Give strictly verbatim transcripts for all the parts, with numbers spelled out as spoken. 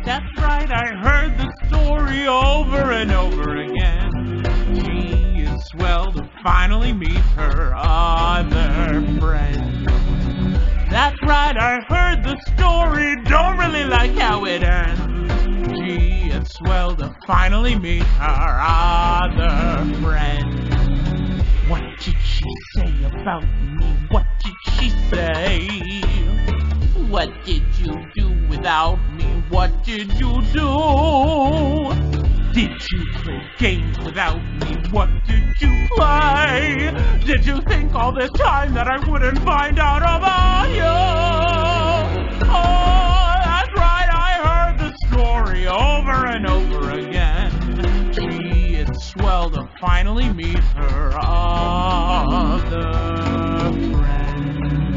That's right, I heard the story over and over again. She is swell to finally meet her other friend. That's right, I heard the story, don't really like how it ends. She is swell to finally meet her other friend. What did she say about me? What did she say? What did you do without me? What did you do? Did you play games without me? What did you play? Did you think all this time that I wouldn't find out about you? Oh, that's right, I heard the story over and over again. She is swell to finally meet her other friend.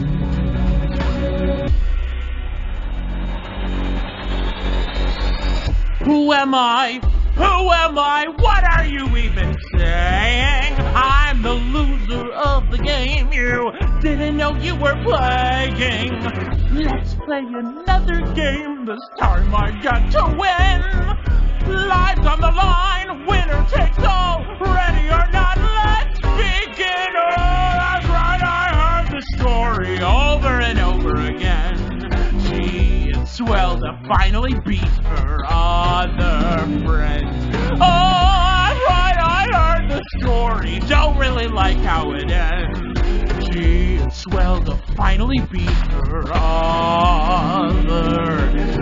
Who am I? Who am I? What are you even saying? I'm the loser of the game you didn't know you were playing. Let's play another game. This time I got to win. Lives on the line, winner takes all. Ready or not, let's begin. Oh, that's right, I heard the story over and over again. She is swell to finally beat her other friend. Oh, that's right, I heard the story, don't really like how it ends. She is swell to finally beat her other